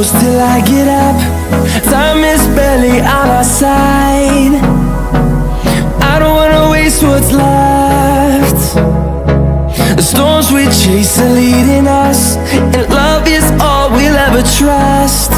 close till I get up. Time is barely on our side. I don't wanna waste what's left. The storms we chase are leading us, and love is all we'll ever trust.